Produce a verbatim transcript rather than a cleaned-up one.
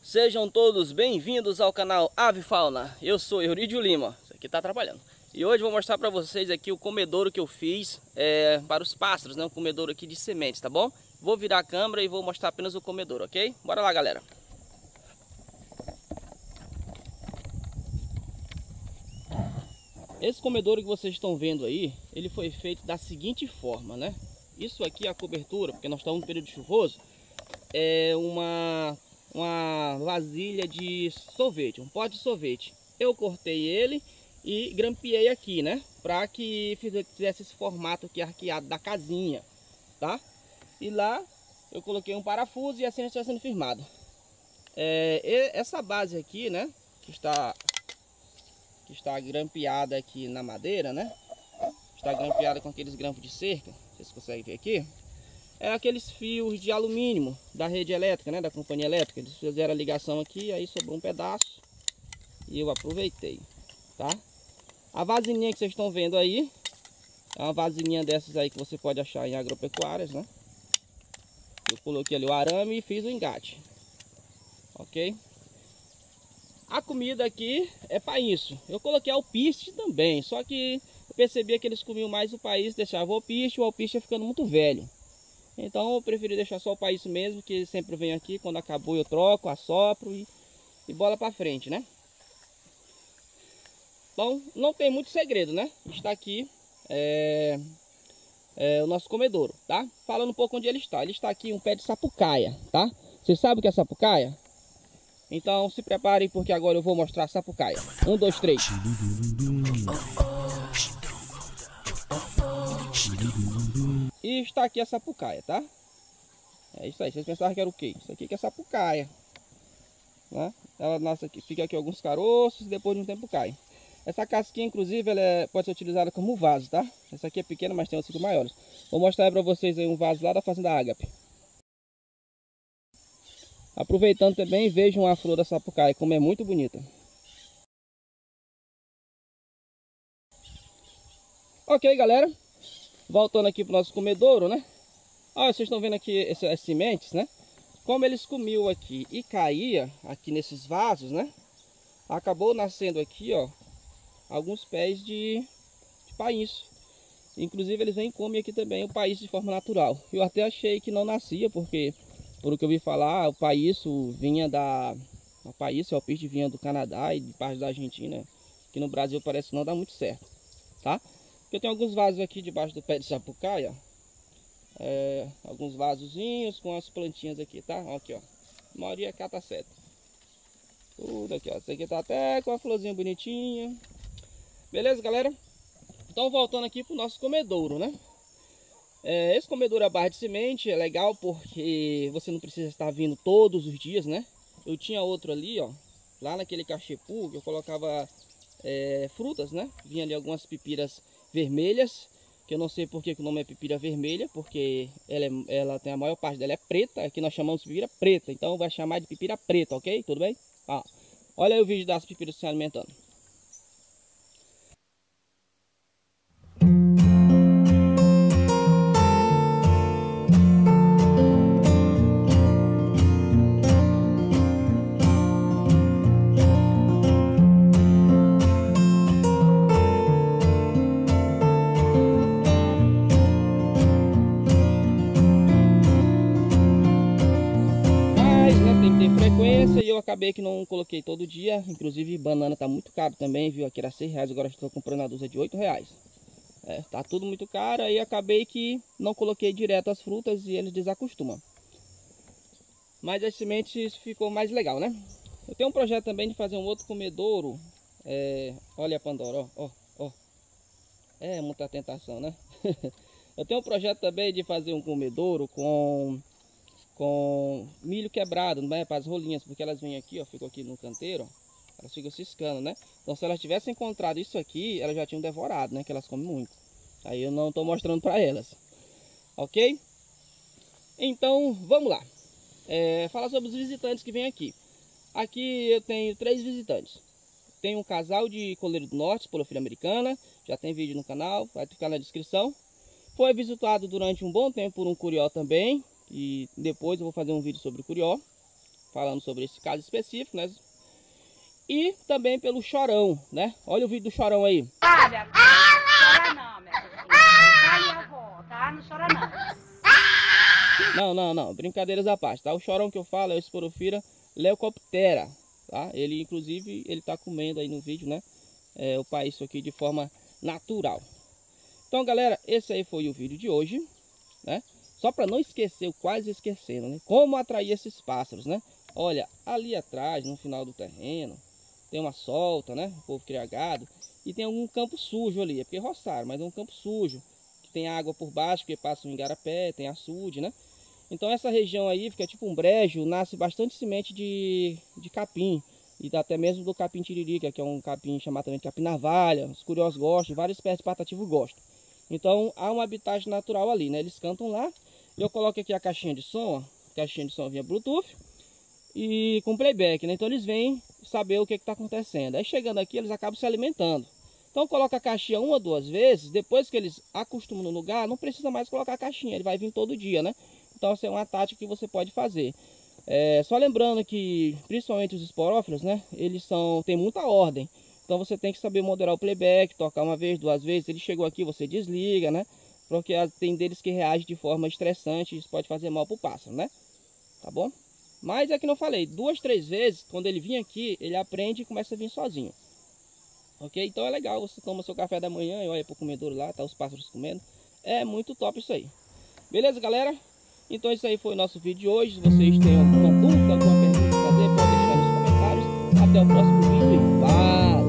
Sejam todos bem-vindos ao canal Ave Fauna. Eu sou Eurídio Lima, isso aqui tá atrapalhando. E hoje vou mostrar para vocês aqui o comedouro que eu fiz é, para os pássaros, né? Um comedouro aqui de sementes, tá bom? Vou virar a câmera e vou mostrar apenas o comedouro, ok? Bora lá, galera. Esse comedouro que vocês estão vendo aí, ele foi feito da seguinte forma, né? Isso aqui é a cobertura, porque nós estamos no período chuvoso, é uma... uma vasilha de sorvete, um pote de sorvete. Eu cortei ele e grampeei aqui, né? Para que fizesse esse formato aqui arqueado da casinha, tá? E lá eu coloquei um parafuso e assim está sendo firmado. É, essa base aqui, né? Que está, que está grampeada aqui na madeira, né? Está grampeada com aqueles grampos de cerca. Vocês conseguem ver aqui? É aqueles fios de alumínio da rede elétrica, né, da companhia elétrica. Eles fizeram a ligação aqui, aí sobrou um pedaço e eu aproveitei, tá? A vasilhinha que vocês estão vendo aí é uma vasilhinha dessas aí que você pode achar em agropecuárias, né? Eu coloquei ali o arame e fiz o engate, ok? A comida aqui é para isso. Eu coloquei alpiste também, só que eu percebia que eles comiam mais o país, deixavam o alpiste, o alpiste ia ficando muito velho. Então eu preferi deixar só o país mesmo, que sempre venho aqui, quando acabou eu troco, assopro e, e bola para frente, né? Então não tem muito segredo, né? Está aqui é, é, o nosso comedouro, tá? Falando um pouco onde ele está. Ele está aqui em um pé de sapucaia, tá? Vocês sabem o que é sapucaia? Então se preparem porque agora eu vou mostrar a sapucaia. Um, dois, três. E está aqui a sapucaia, tá? É isso aí, vocês pensavam que era o quê? Isso aqui que é sapucaia, né? Ela nasce aqui, fica aqui alguns caroços e depois de um tempo cai. Essa casquinha, inclusive, ela é, pode ser utilizada como vaso, tá? Essa aqui é pequena, mas tem outras cinco maiores. Vou mostrar para vocês aí um vaso lá da fazenda Ágape. Aproveitando também, vejam a flor da sapucaia, como é muito bonita. Ok, galera. Voltando aqui para o nosso comedouro, né? Olha, vocês estão vendo aqui essas sementes, né? Como eles comiam aqui e caía aqui nesses vasos, né? Acabou nascendo aqui, ó, alguns pés de, de painço. Inclusive eles vêm e comem aqui também o painço de forma natural. Eu até achei que não nascia, porque, por o que eu ouvi falar, o painço vinha da... O painço, o alpiste vinha do Canadá e de parte da Argentina. Aqui no Brasil parece que não dá muito certo, tá? Eu tenho alguns vasos aqui debaixo do pé de sapucaia, é, alguns vasozinhos com as plantinhas aqui, tá? Aqui, ó, a maioria cata seta. Tudo aqui, ó, esse aqui tá até com a florzinha bonitinha. Beleza, galera? Então voltando aqui pro nosso comedouro, né? É, esse comedouro à barra de semente é legal porque você não precisa estar vindo todos os dias, né? Eu tinha outro ali, ó, lá naquele cachepu que eu colocava é, frutas, né? Vinha ali algumas pipiras vermelhas, que eu não sei porque que o nome é pipira vermelha, porque ela, é, ela tem a maior parte dela é preta, aqui nós chamamos de pipira preta, então vai chamar de pipira preta, ok? Tudo bem? Ah, olha aí o vídeo das pipiras se alimentando. E eu acabei que não coloquei todo dia. Inclusive banana tá muito caro também, viu? Aqui era seis reais, agora estou comprando a dúzia de oito reais. É, tá tudo muito caro. Aí acabei que não coloquei direto as frutas e eles desacostumam. Mas as sementes ficou mais legal, né? Eu tenho um projeto também de fazer um outro comedouro. É, olha a Pandora, ó, ó, ó. É muita tentação, né? Eu tenho um projeto também de fazer um comedouro com... com milho quebrado, não é para as rolinhas, porque elas vêm aqui, ó, ficam aqui no canteiro, ó, elas ficam ciscando, né? Então se elas tivessem encontrado isso aqui, elas já tinham devorado, né? Que elas comem muito. Aí eu não estou mostrando para elas, ok? Então vamos lá. É, falar sobre os visitantes que vêm aqui. Aqui eu tenho três visitantes. Tem um casal de coleiro do norte, polofilha americana, já tem vídeo no canal, vai ficar na descrição. Foi visitado durante um bom tempo por um curió também. E depois eu vou fazer um vídeo sobre o curió. falando sobre esse caso específico, né? E também pelo chorão, né? Olha o vídeo do chorão aí. Ah, minha filha, não chora não, minha filha. Tá, minha avó, tá? Não chora não. Não, não, não, brincadeiras à parte, tá? O chorão que eu falo é o Esporophyra leucoptera, tá? Ele, inclusive, ele tá comendo aí no vídeo, né? É, o país isso aqui de forma natural. Então, galera, esse aí foi o vídeo de hoje, né? Só para não esquecer, eu quase esquecendo, né? Como atrair esses pássaros, né? Olha, ali atrás, no final do terreno, tem uma solta, né? O povo cria gado. E tem algum campo sujo ali. É porque roçaram, mas é um campo sujo. Que tem água por baixo, porque passa um igarapé, tem açude, né? Então essa região aí fica tipo um brejo. Nasce bastante semente de, de capim. E até mesmo do capim tiririca, que é um capim chamado também de capim navalha. Os curiosos gostam, várias espécies de patativos gostam. Então há um habitat natural ali, né? Eles cantam lá. Eu coloco aqui a caixinha de som, ó. Caixinha de som via Bluetooth. E com playback, né? Então eles vêm saber o que está acontecendo. Aí chegando aqui eles acabam se alimentando. Então coloca a caixinha uma ou duas vezes. Depois que eles acostumam no lugar, não precisa mais colocar a caixinha. Ele vai vir todo dia, né? Então essa é uma tática que você pode fazer. É, só lembrando que principalmente os esporófilos, né? Eles são, tem muita ordem. Então você tem que saber moderar o playback, tocar uma vez, duas vezes. Ele chegou aqui, você desliga, né? Porque tem deles que reagem de forma estressante. Isso pode fazer mal para o pássaro, né? Tá bom? Mas é que não falei, duas, três vezes, quando ele vir aqui, ele aprende e começa a vir sozinho. Ok? Então é legal, você toma seu café da manhã e olha pro comedouro lá, tá os pássaros comendo. É muito top isso aí. Beleza, galera? Então isso aí foi o nosso vídeo de hoje. Se vocês têm alguma dúvida, alguma pergunta a fazer, pode deixar nos comentários. Até o próximo vídeo e valeu!